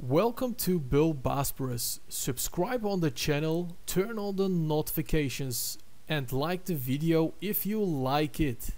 Welcome to Bill Bosporus. Subscribe on the channel, turn on the notifications and like the video if you like it.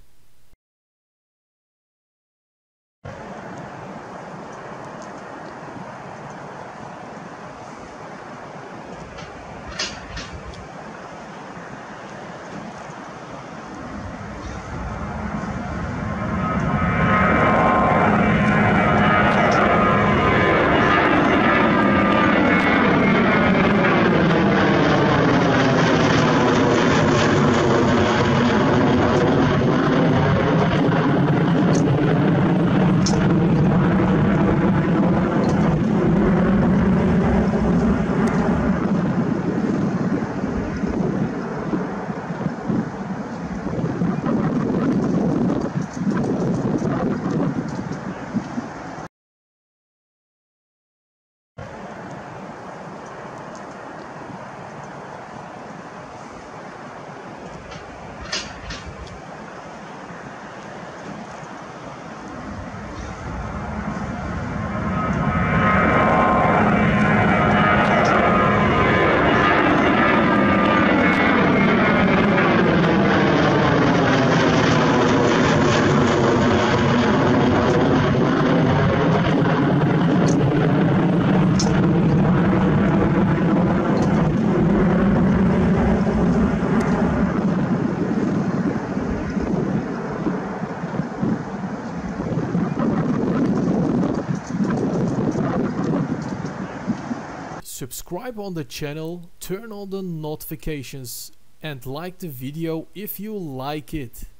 Subscribe on the channel, turn on the notifications and like the video if you like it.